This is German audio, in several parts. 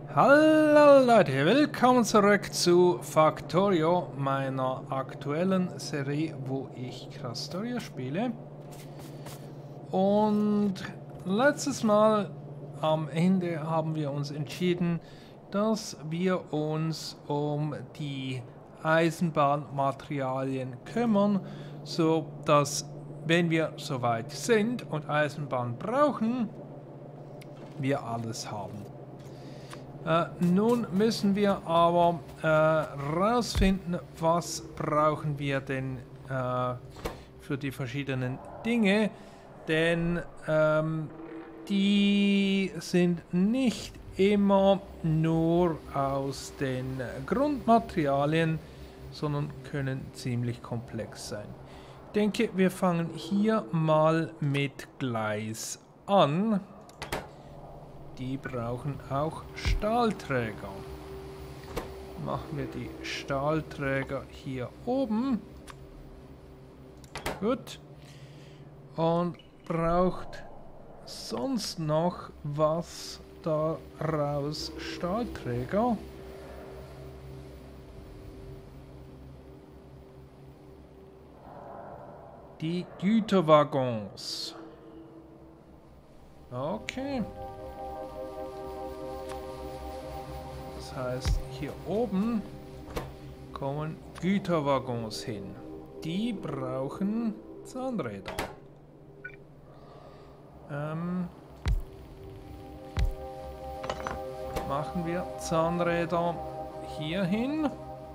Hallo Leute, willkommen zurück zu Factorio, meiner aktuellen Serie, wo ich Krastoria spiele. Und letztes Mal am Ende haben wir uns entschieden, dass wir uns um die Eisenbahnmaterialien kümmern, so dass, wenn wir soweit sind und Eisenbahn brauchen, wir alles haben. Nun müssen wir aber rausfinden, was brauchen wir denn für die verschiedenen Dinge, denn die sind nicht immer nur aus den Grundmaterialien, sondern können ziemlich komplex sein. Ich denke, wir fangen hier mal mit Gleis an. Die brauchen auch Stahlträger. Machen wir die Stahlträger hier oben. Gut. Und braucht sonst noch was daraus Stahlträger? Die Güterwaggons. Okay. Das heißt, hier oben kommen Güterwaggons hin. Die brauchen Zahnräder. Machen wir Zahnräder hier hin.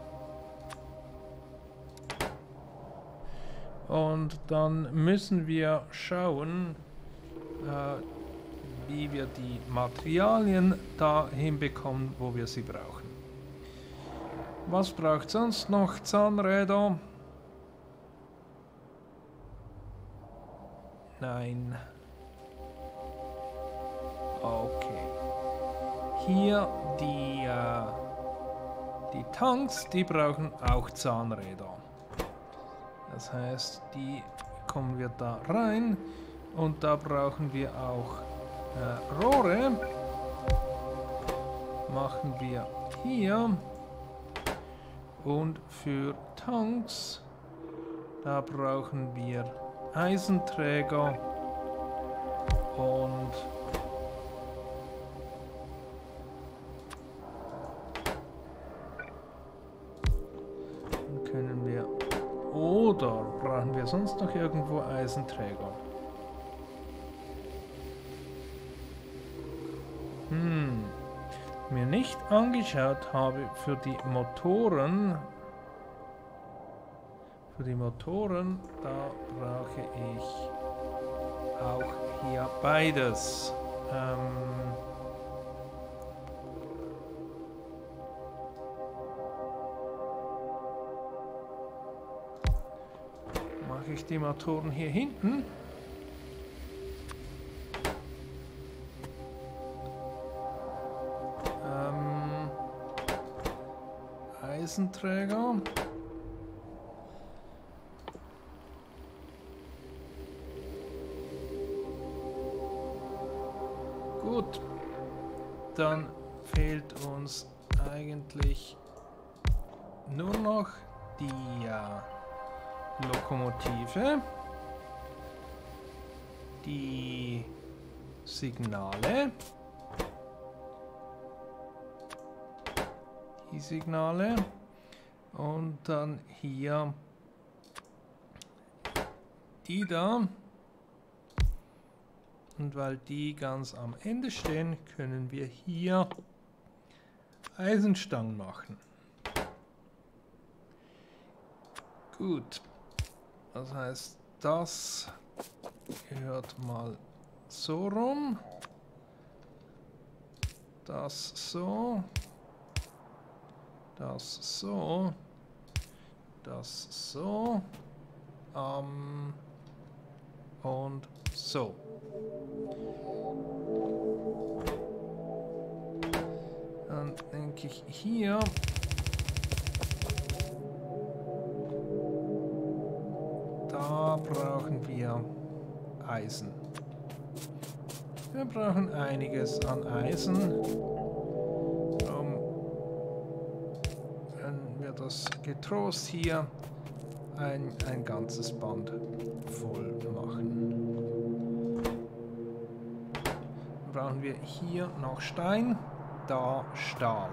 Und dann müssen wir schauen, wie wir die Materialien dahin bekommen, wo wir sie brauchen. Was braucht sonst noch? Zahnräder? Nein. Okay. Hier die Tanks, die brauchen auch Zahnräder. Das heißt, die kommen wir da rein und da brauchen wir auch Rohre. Machen wir hier. Und für Tanks, da brauchen wir Eisenträger und dann können wir, oder brauchen wir sonst noch irgendwo Eisenträger? Mir nicht angeschaut habe für die Motoren. Für die Motoren, da brauche ich auch hier beides. Mache ich die Motoren hier hinten? Eisenträger. Gut, dann fehlt uns eigentlich nur noch die Lokomotive, die Signale. Die Signale und dann hier die da, und weil die ganz am Ende stehen, können wir hier Eisenstangen machen. Gut, das heißt, das gehört mal so rum, das so. Das so, das so, und so. Dann denke ich hier, da brauchen wir Eisen. Wir brauchen einiges an Eisen. das getrost hier ein ganzes Band voll machen. Dann brauchen wir hier noch Stein, da Stahl.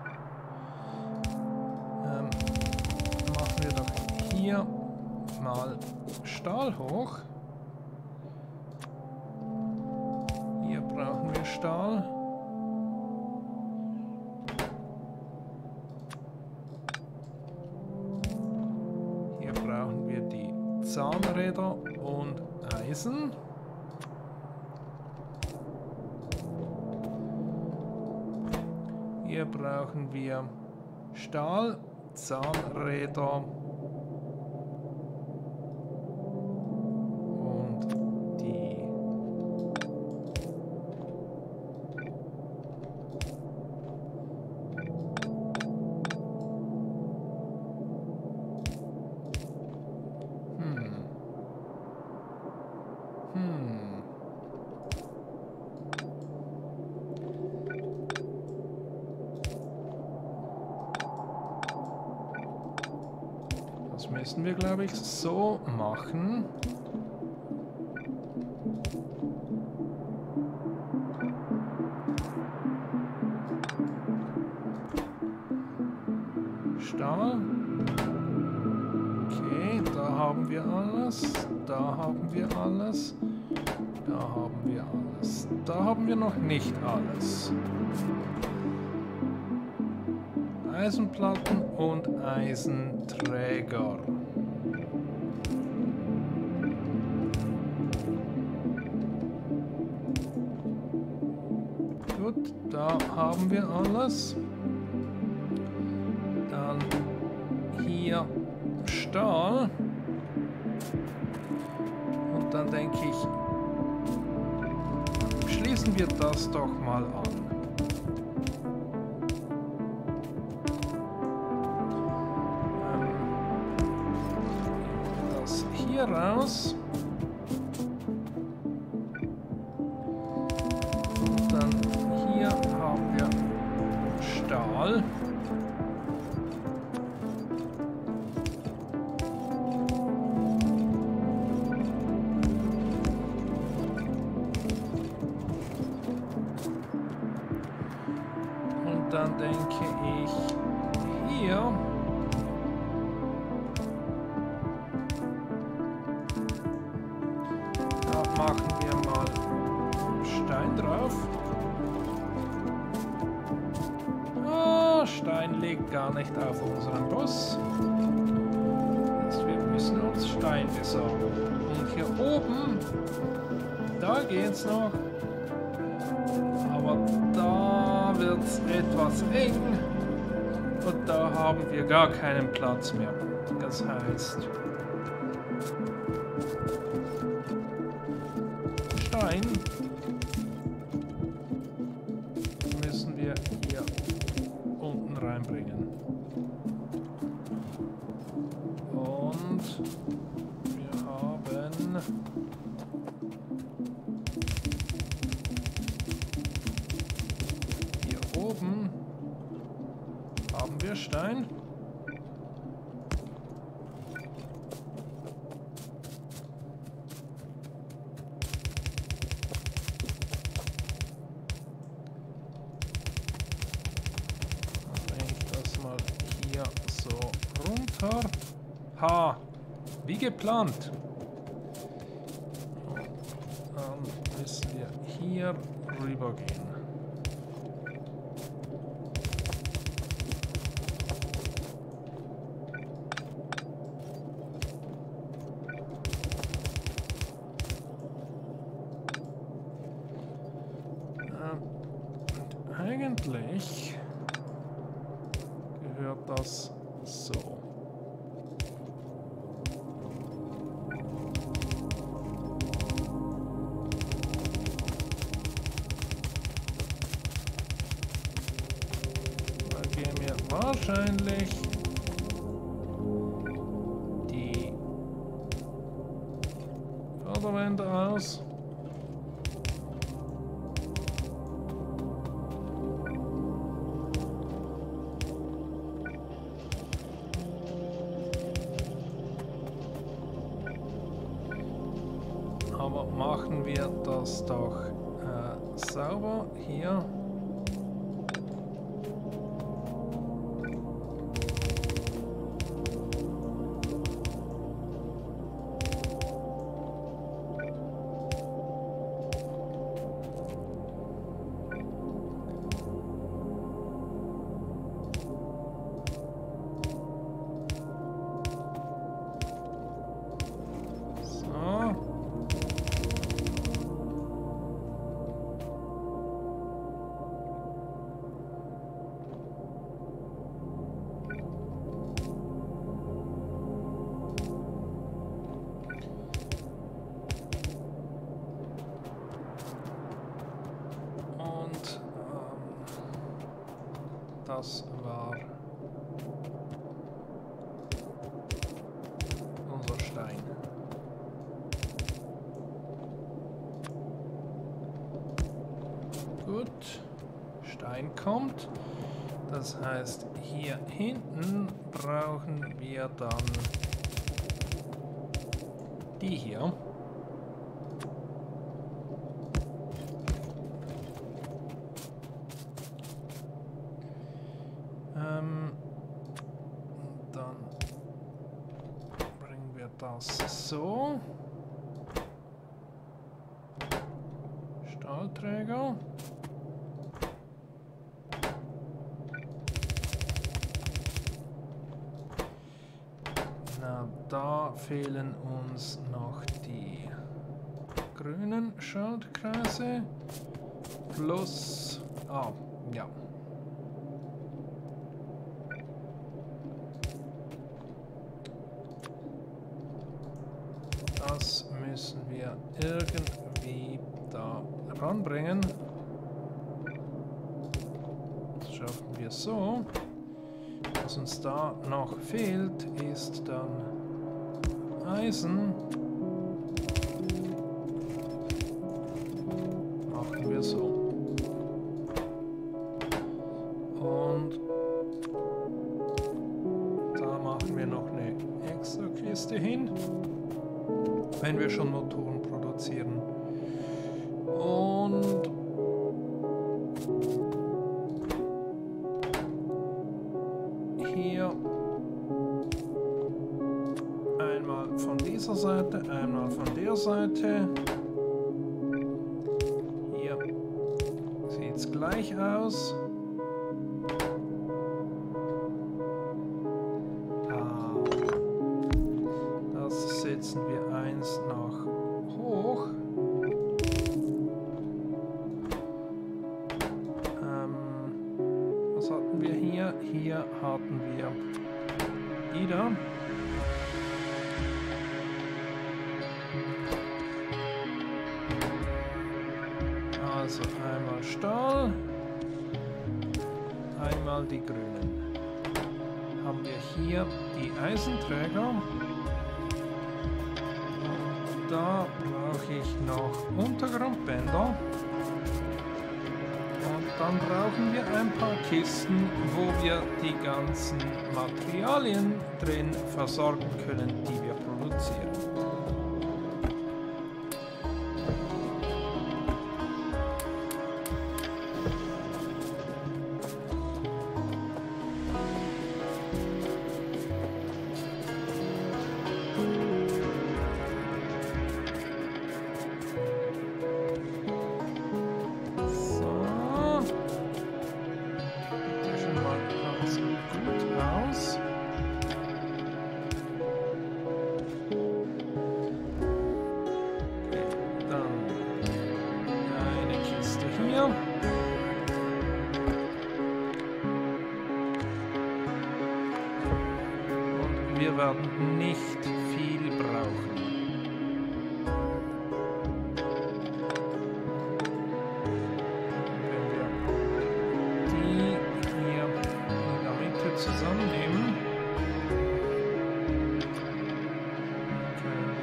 Machen wir doch hier mal Stahl hoch. Hier brauchen wir Stahl. Hier brauchen wir die Zahnräder und Eisen. Hier brauchen wir Stahl, Zahnräder und die Das müssen wir, glaube ich, so machen. Stahl. Okay, da haben wir alles. Da haben wir alles. Da haben wir alles. Da haben wir noch nicht alles. Eisenplatten und Eisenträger. Gut, da haben wir alles. Dann hier Stahl. Und dann denke ich, schließen wir das doch mal an. Hier raus. Und dann hier haben wir Stahl. Und dann denke ich hier. Machen wir mal Stein drauf. Ah, Stein liegt gar nicht auf unserem Bus. Also wir müssen uns Stein besorgen. Und hier oben, da geht's noch. Aber da wird's etwas eng. Und da haben wir gar keinen Platz mehr. Das heißt, Stein müssen wir hier unten reinbringen. Und wir haben hier oben haben wir Stein. Ha, wie geplant. Dann müssen wir hier rüber gehen. Und eigentlich gehört das so. Wahrscheinlich die Förderwände aus. Aber machen wir das doch sauber hier. Das war unser Stein. Gut, Stein kommt. Das heißt, hier hinten brauchen wir dann die hier. Dann bringen wir das so. Stahlträger. Na, da fehlen uns noch die grünen Schaltkreise plus... Ah, ja. Das müssen wir irgendwie da ranbringen. Das schaffen wir so. Was uns da noch fehlt, ist dann Eisen. Machen wir so. Und da machen wir noch eine extra Kiste hin, wenn wir schon Motoren produzieren. Und hier einmal von dieser Seite, einmal von der Seite. Hier sieht es gleich aus. Das setzen wir eins nach hoch. Was hatten wir hier? Hier hatten wir die da. Also einmal Stahl, einmal die grünen. Haben wir hier die Eisenträger. Und da brauche ich noch Untergrundbänder. Und dann brauchen wir ein paar Kisten, wo wir die ganzen Materialien drin versorgen können, die wir produzieren. Wir werden nicht viel brauchen. Wenn wir die hier in der Mitte zusammennehmen, können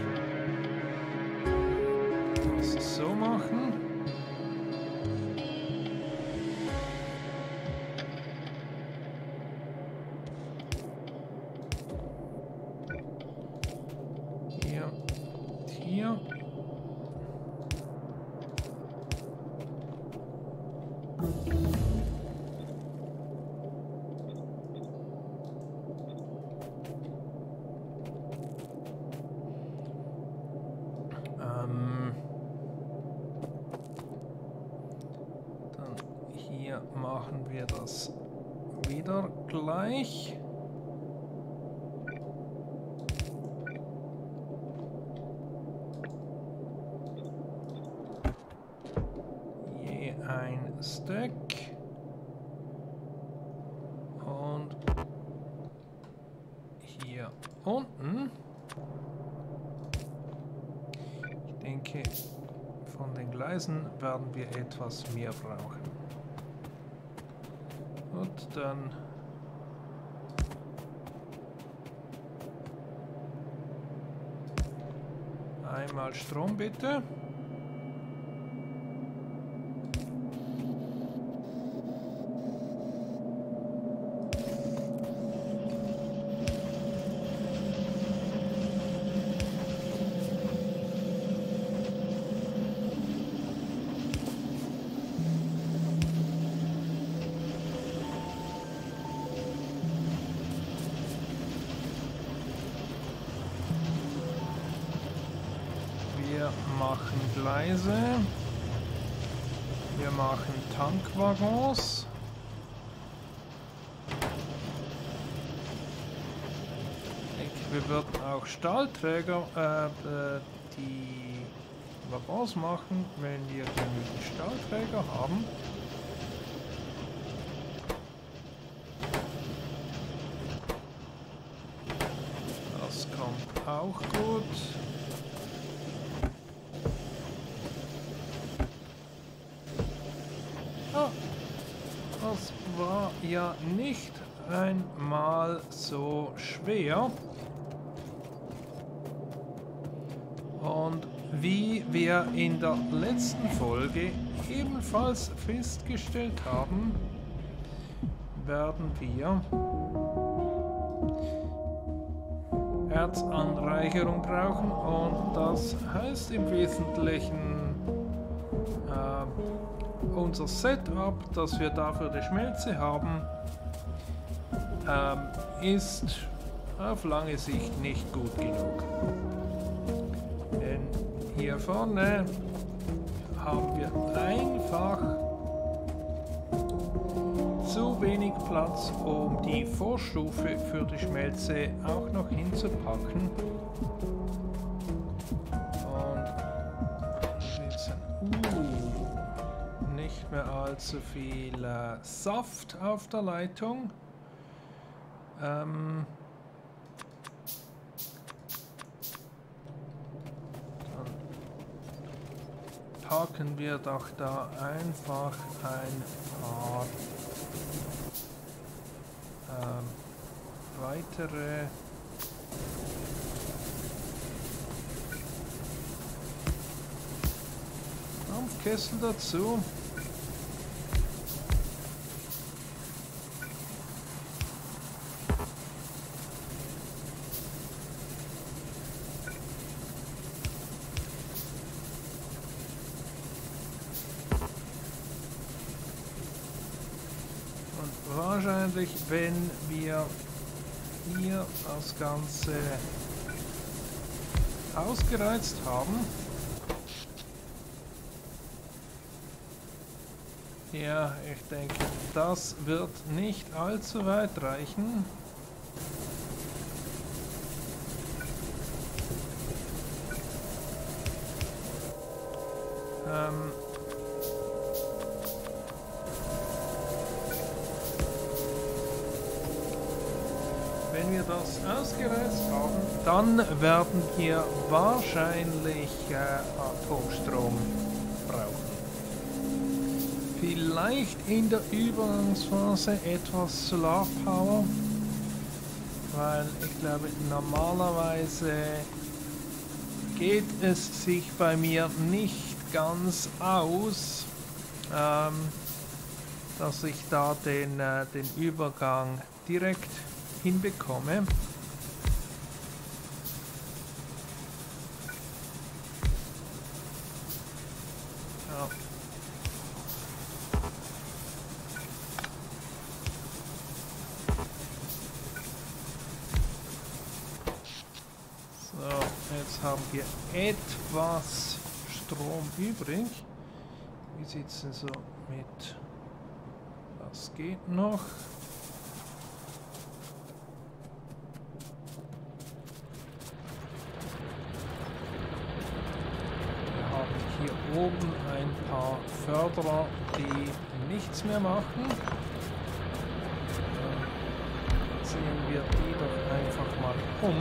wir das so machen. machen wir das wieder gleich. Je ein Stack. Und hier unten. Ich denke, von den Gleisen werden wir etwas mehr brauchen. Gut, dann einmal Strom bitte. Wir machen Gleise. Wir machen Tankwaggons. Wir würden auch Stahlträger, die Waggons machen, wenn wir genügend Stahlträger haben. Das kommt auch gut. Das war ja nicht einmal so schwer. Und wie wir in der letzten Folge ebenfalls festgestellt haben, werden wir Erzanreicherung brauchen, und das heißt im Wesentlichen unser Setup, das wir dafür die Schmelze haben, ist auf lange Sicht nicht gut genug. Denn hier vorne haben wir einfach zu wenig Platz, um die Vorstufe für die Schmelze auch noch hinzupacken. Nicht mehr allzu viel Saft auf der Leitung. Dann packen wir doch da einfach ein paar weitere Dampfkessel dazu. Wahrscheinlich, wenn wir hier das Ganze ausgereizt haben, ja, ich denke, das wird nicht allzu weit reichen. Wenn wir das ausgereizt haben, dann werden wir wahrscheinlich Atomstrom brauchen. Vielleicht in der Übergangsphase etwas Solarpower, weil ich glaube, normalerweise geht es sich bei mir nicht ganz aus, dass ich da den Übergang direkt hinbekomme. Ja. So, jetzt haben wir etwas Strom übrig. Wie sieht es denn so mit Das geht noch. Wir haben hier oben ein paar Förderer, die nichts mehr machen. Dann ziehen wir die doch einfach mal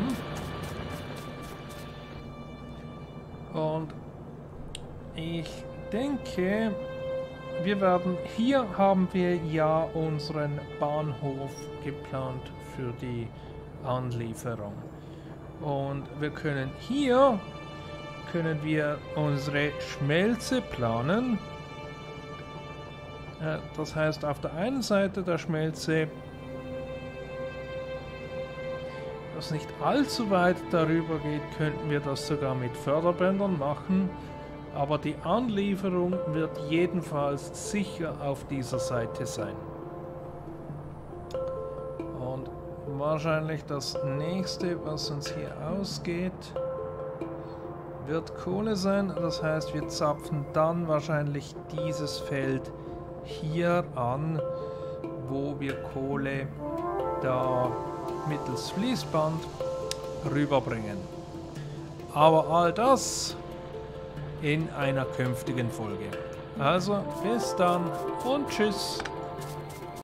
um. Und ich denke, hier haben wir ja unseren Bahnhof geplant für die Anlieferung. Und wir können unsere Schmelze planen. Das heißt, auf der einen Seite der Schmelze, das nicht allzu weit darüber geht, könnten wir das sogar mit Förderbändern machen. Aber die Anlieferung wird jedenfalls sicher auf dieser Seite sein. Und wahrscheinlich das nächste, was uns hier ausgeht, wird Kohle sein. Das heißt, wir zapfen dann wahrscheinlich dieses Feld hier an, wo wir Kohle da mittels Fließband rüberbringen. Aber all das in einer künftigen Folge. Also bis dann und tschüss.